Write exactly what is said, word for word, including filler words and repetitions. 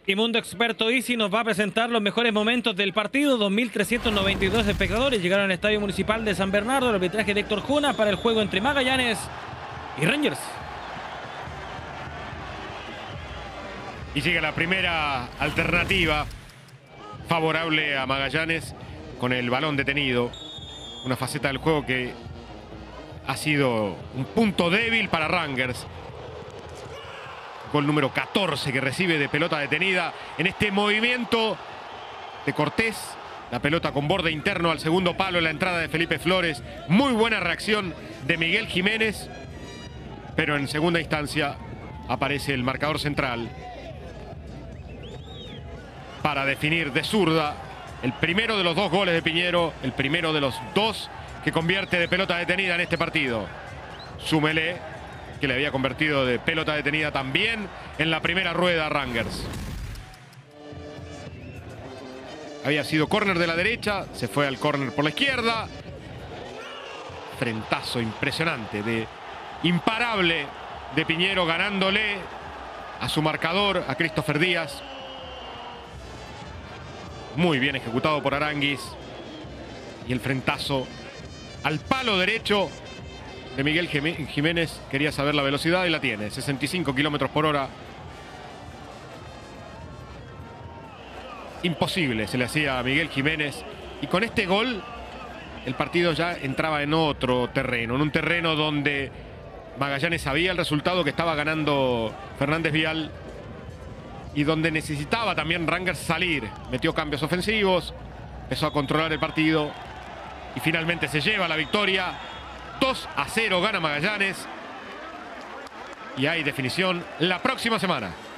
Y Mundo Experto Easy nos va a presentar los mejores momentos del partido. dos mil trescientos noventa y dos espectadores llegaron al Estadio Municipal de San Bernardo. El arbitraje de Héctor Juna para el juego entre Magallanes y Rangers. Y llega la primera alternativa favorable a Magallanes con el balón detenido. Una faceta del juego que ha sido un punto débil para Rangers. Gol número catorce que recibe de pelota detenida en este movimiento de Cortés. La pelota con borde interno al segundo palo en la entrada de Felipe Flores. Muy buena reacción de Miguel Jiménez. Pero en segunda instancia aparece el marcador central para definir de zurda el primero de los dos goles de Piñero. El primero de los dos que convierte de pelota detenida en este partido. Súmele que le había convertido de pelota detenida también en la primera rueda a Rangers. Había sido córner de la derecha, se fue al córner por la izquierda. Frentazo impresionante, de imparable de Piñero, ganándole a su marcador, a Christopher Díaz. Muy bien ejecutado por Aránguiz. Y el frentazo al palo derecho de Miguel Jiménez. Quería saber la velocidad y la tiene. sesenta y cinco kilómetros por hora. Imposible se le hacía a Miguel Jiménez. Y con este gol el partido ya entraba en otro terreno. En un terreno donde Magallanes sabía el resultado, que estaba ganando Fernández Vial. Y donde necesitaba también Rangers salir. Metió cambios ofensivos. Empezó a controlar el partido. Y finalmente se lleva la victoria. dos a cero gana Magallanes. Y hay definición la próxima semana.